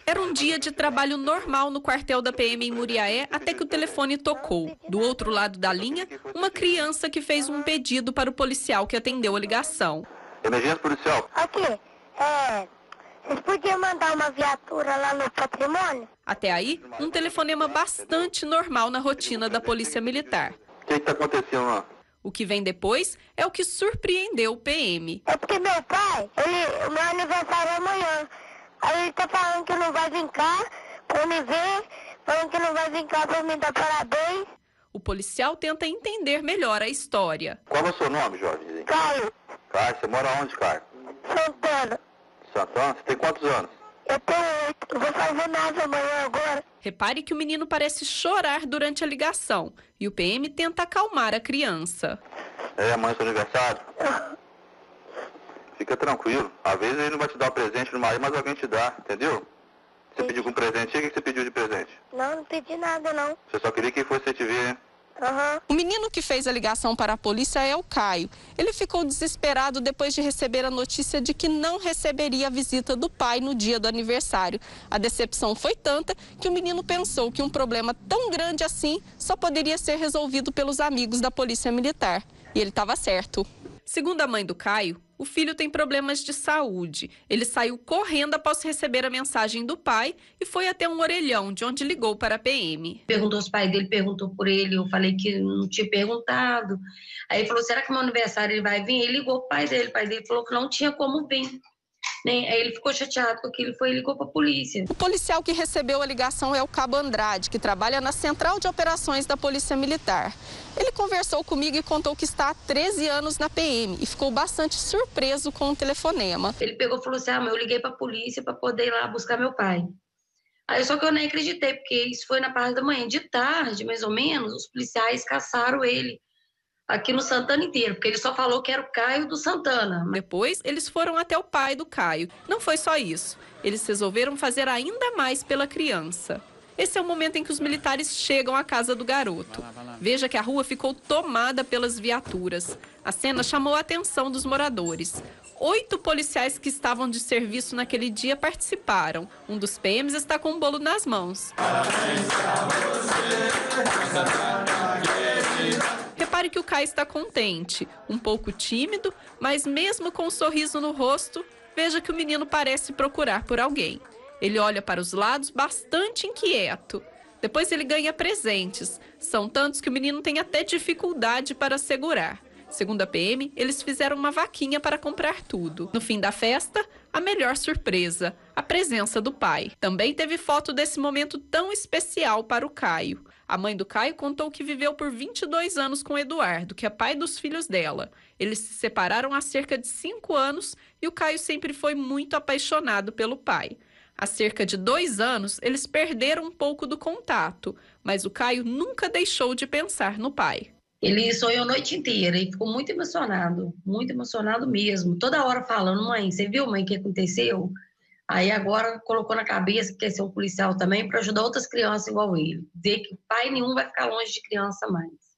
Era um dia de trabalho normal no quartel da PM em Muriaé, até que o telefone tocou. Do outro lado da linha, uma criança que fez um pedido para o policial que atendeu a ligação. Emergência policial. Aqui, vocês podiam mandar uma viatura lá no patrimônio? Até aí, um telefonema bastante normal na rotina da Polícia Militar. O que está acontecendo lá? O que vem depois é o que surpreendeu o PM. É porque meu pai, o meu aniversário é amanhã. Aí ele tá falando que não vai vir cá pra me ver, falando que não vai vir cá pra me dar parabéns. O policial tenta entender melhor a história. Qual é o seu nome, Jorge? Caio. Caio, você mora onde, Caio? Santana. Santana? Você tem quantos anos? Eu tenho 8, eu vou fazer 9 amanhã agora. Repare que o menino parece chorar durante a ligação e o PM tenta acalmar a criança. É amanhã é seu aniversário? Fica tranquilo. Às vezes ele não vai te dar o presente no marido, mas alguém te dá, entendeu? Você pediu um presente, o que você pediu de presente? Não pedi nada, não. Você só queria que fosse te ver, hein? O menino que fez a ligação para a polícia é o Caio. Ele ficou desesperado depois de receber a notícia de que não receberia a visita do pai no dia do aniversário. A decepção foi tanta que o menino pensou que um problema tão grande assim só poderia ser resolvido pelos amigos da Polícia Militar. E ele estava certo. Segundo a mãe do Caio, o filho tem problemas de saúde. Ele saiu correndo após receber a mensagem do pai e foi até um orelhão, de onde ligou para a PM. Perguntou os pais dele, perguntou por ele, eu falei que não tinha perguntado. Aí ele falou, será que meu aniversário ele vai vir? Ele ligou pro pai dele, o pai dele falou que não tinha como vir. Aí ele ficou chateado com aquilo e ligou para a polícia. O policial que recebeu a ligação é o Cabo Andrade, que trabalha na Central de Operações da Polícia Militar. Ele conversou comigo e contou que está há 13 anos na PM e ficou bastante surpreso com o telefonema. Ele pegou e falou assim, eu liguei para a polícia para poder ir lá buscar meu pai. Aí só que eu nem acreditei, porque isso foi na parte da manhã. De tarde, mais ou menos, os policiais caçaram ele aqui no Santana inteiro, porque ele só falou que era o Caio do Santana. Depois, eles foram até o pai do Caio. Não foi só isso. Eles resolveram fazer ainda mais pela criança. Esse é o momento em que os militares chegam à casa do garoto. Veja que a rua ficou tomada pelas viaturas. A cena chamou a atenção dos moradores. 8 policiais que estavam de serviço naquele dia participaram. Um dos PMs está com um bolo nas mãos. Parabéns pra você. Repare que o Caio está contente, um pouco tímido, mas mesmo com um sorriso no rosto, veja que o menino parece procurar por alguém. Ele olha para os lados bastante inquieto. Depois ele ganha presentes. São tantos que o menino tem até dificuldade para segurar. Segundo a PM, eles fizeram uma vaquinha para comprar tudo. No fim da festa, a melhor surpresa, a presença do pai. Também teve foto desse momento tão especial para o Caio. A mãe do Caio contou que viveu por 22 anos com Eduardo, que é pai dos filhos dela. Eles se separaram há cerca de 5 anos e o Caio sempre foi muito apaixonado pelo pai. Há cerca de 2 anos, eles perderam um pouco do contato, mas o Caio nunca deixou de pensar no pai. Ele sonhou a noite inteira e ficou muito emocionado mesmo. Toda hora falando, mãe, você viu, mãe, o que aconteceu? Aí agora colocou na cabeça que quer ser um policial também para ajudar outras crianças igual ele. Dizer que pai nenhum vai ficar longe de criança mais.